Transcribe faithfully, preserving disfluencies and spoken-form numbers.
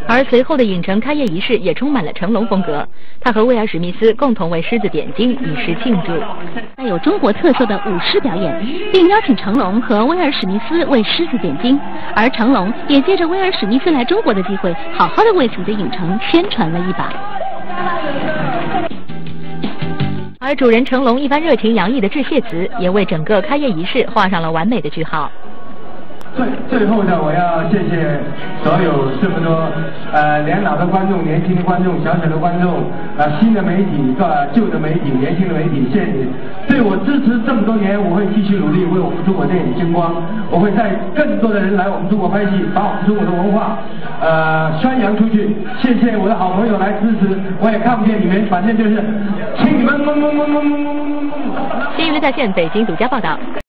而随后的影城开业仪式也充满了成龙风格，他和威尔史密斯共同为狮子点睛，以示庆祝。 带有中国特色的舞狮表演，并邀请成龙和威尔史密斯为狮子点睛，而成龙也借着威尔史密斯来中国的机会，好好的为自己的影城宣传了一把。 而主人成龙一番热情洋溢的致谢词，也为整个开业仪式画上了完美的句号。 最最后呢，我要谢谢所有这么多呃年老的观众、年轻的观众、小小的观众、呃新的媒体、呃旧的媒体、年轻的媒体，谢谢你对我支持这么多年，我会继续努力为我们中国电影争光，我会带更多的人来我们中国拍戏，把我们中国的文化呃宣扬出去。谢谢我的好朋友来支持，我也看不见你们，反正就是请你们。 新娱乐在线北京独家报道。